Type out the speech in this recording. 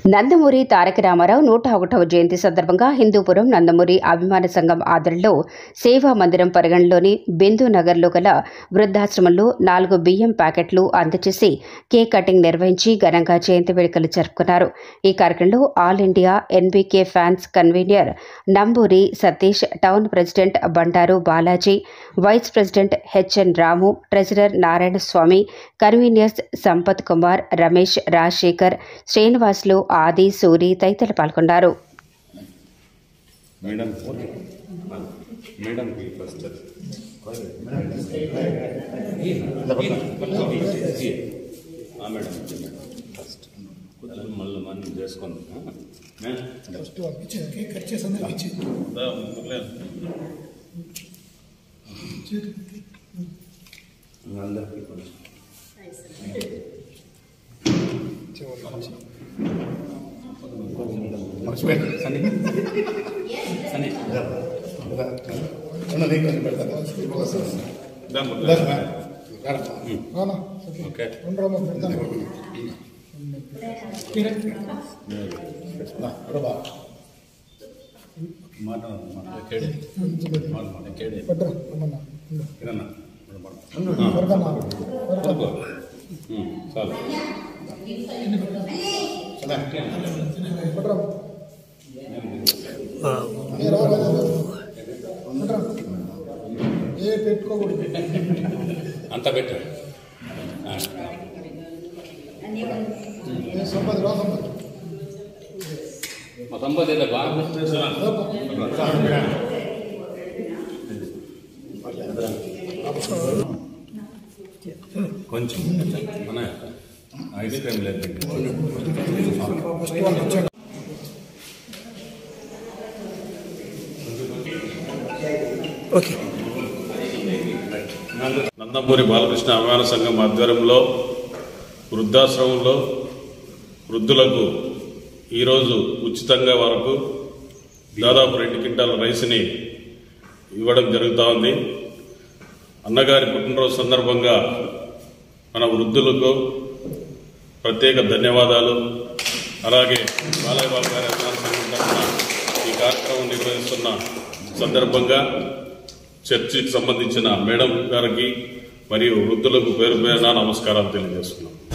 నందమూరి తారక రామారావు 101వ జయంతి సందర్భంగా హిందూపురం నందమూరి అభిమాన సంఘం ఆధ్వర్యంలో సేవా మందిరం పరిగణలోని బిందు నగర్లో గల వృద్ధాశ్రమంలో 4 బియ్యం ప్యాకెట్లు అందజేసి కేక్ కటింగ్ నిర్వహించి ఘనంగా జయంతి వేడుకలు జరుపుకున్నారు. ఈ కార్యక్రమంలో all India NBK fans convener Namburi Satish, town president Bandaru Balaji, vice president HN Ramu, treasurer Narayana Swamy, conveners Sampath Kumar, Ramesh, Rajasekhar, Srinivasulu, Adi, Suri తదితరులు పాల్గొన్నారు. అంత పెట్టు కొంచెం ఐస్ క్రీమ్ లేదు. నందమూరి బాలకృష్ణ అభిమాన సంఘం ఆధ్వర్యంలో వృద్ధాశ్రమంలో వృద్ధులకు ఈరోజు ఉచితంగా వరకు దాదాపు 2 క్వింటాల రైస్ని ఇవ్వడం జరుగుతూ ఉంది. అన్నగారి పుట్టినరోజు సందర్భంగా మన వృద్ధులకు ప్రత్యేక ధన్యవాదాలు. అలాగే బాలయ్య బాబు గారి అభిమాన సంఘం తరఫున ఈ కార్యక్రమం నిర్వహిస్తున్న సందర్భంగా చర్చికి సంబంధించిన మేడం గారికి మరియు వృద్ధులకు పేరు పేరున నమస్కారాలు తెలియజేస్తున్నాం.